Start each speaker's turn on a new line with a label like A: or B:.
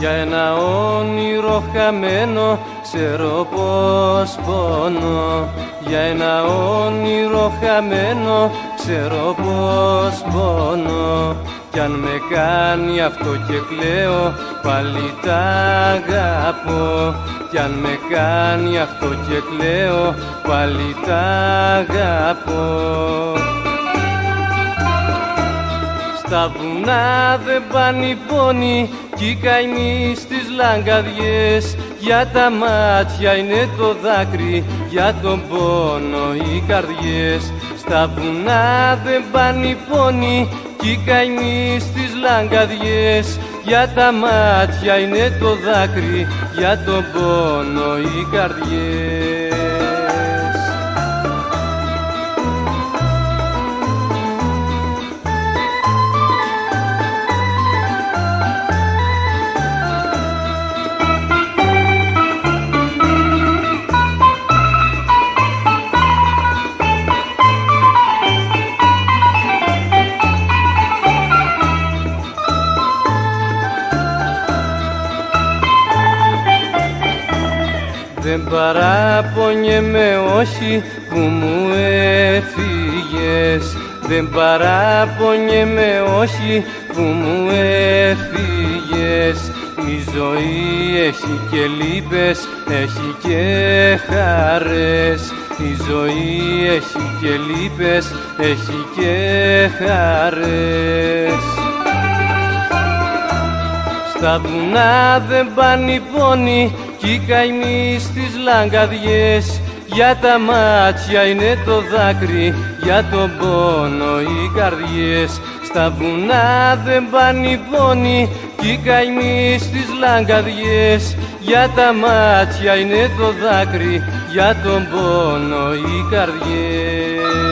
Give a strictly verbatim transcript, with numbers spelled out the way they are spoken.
A: Για ένα όνειρο χαμένο ξέρω πως πονώ. Για ένα όνειρο χαμένο ξέρω πως πονώ. Κι αν με κάνει αυτό και κλαίω πάλι τ' αγαπώ. Κι αν με κάνει αυτό και κλαίω πάλι τ' αγαπώ. Στα βουνά δεν πάνε οι πόνοι κι οι καημοί στις λαγκαδιές. Για τα μάτια είναι το δάκρυ, για τον πόνο οι καρδιές. Στα βουνά δεν πάνε οι πόνοι κι οι καημοί στις λαγκαδιές. Για τα μάτια είναι το δάκρυ, για τον πόνο οι καρδιές. Δεν παραπονιέμαι όχι που μου έφυγες. Δεν παραπονιέμαι όχι που μου έφυγες. Η ζωή έχει και λύπες, έχει και χαρές. Η ζωή έχει και λύπες, έχει και χαρές. Στα βουνά δεν πάνε οι πόνοι κι οι καημοί στις λαγκαδιές. Για τα μάτια είναι το δάκρυ, για τον πόνο οι καρδιές. Στα βουνά δεν πάνε οι πόνοι κι οι καημοί στις λαγκαδιές. Για τα μάτια είναι το δάκρυ, για τον πόνο οι καρδιές.